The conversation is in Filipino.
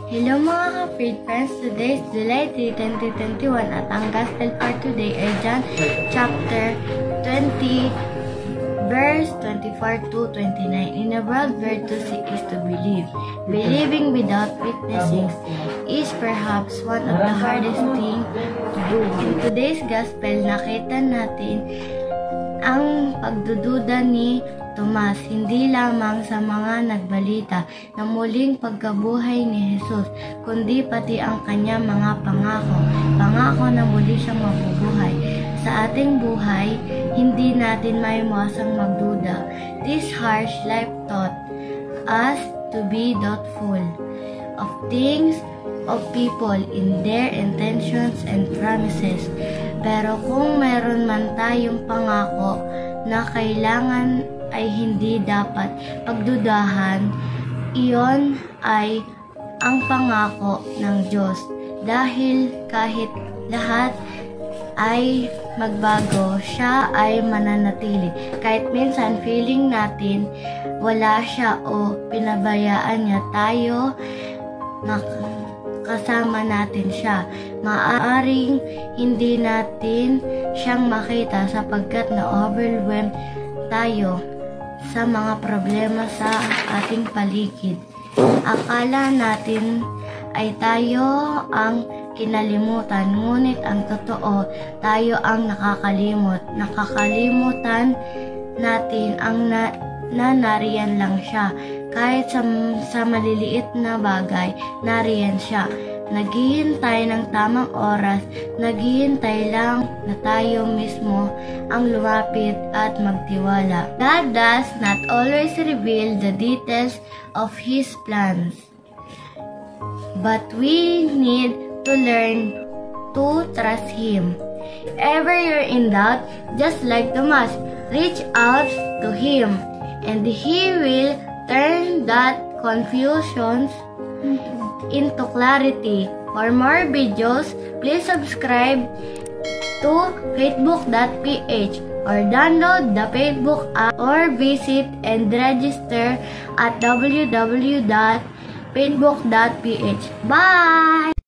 Hello mga ka-Feed Friends! Today is July 3, 2021 at ang Gospel for today ay John chapter 20 verse 24 to 29. In a world where to seek is to believe. Believing without witnessing is perhaps one of the hardest things to do. In today's Gospel, nakita natin ang pagdududa ni Tomas, hindi lamang sa mga nagbalita na muling pagkabuhay ni Jesus, kundi pati ang kanyang mga pangako na muli siyang mabubuhay. Sa ating buhay, hindi natin maiwasang magduda. This harsh life taught us to be doubtful of things, of people in their intentions and promises. Pero kung meron man tayong pangako na kailangan ay hindi dapat pagdudahan, iyon ay ang pangako ng Diyos. Dahil kahit lahat ay magbago, siya ay mananatili. Kahit minsan feeling natin wala siya o pinabayaan niya tayo, kasama natin siya. Maaaring hindi natin siyang makita sapagkat na-overwhelmed tayo sa mga problema sa ating paligid. Akala natin ay tayo ang kinalimutan, ngunit ang totoo, tayo ang nakakalimot. Nakakalimutan natin ang nariyan lang siya. Kahit sa maliliit na bagay, nariyan siya. Naghihintay ng tamang oras, naghihintay lang na tayo mismo ang lumapit at magtiwala. God does not always reveal the details of His plans, but we need to learn to trust Him. Ever you're in doubt, just like Thomas, reach out to Him, and He will turn that confusion into clarity. For more videos, please subscribe to faithbook.ph or download the Facebook app or visit and register at www.faithbook.ph. Bye!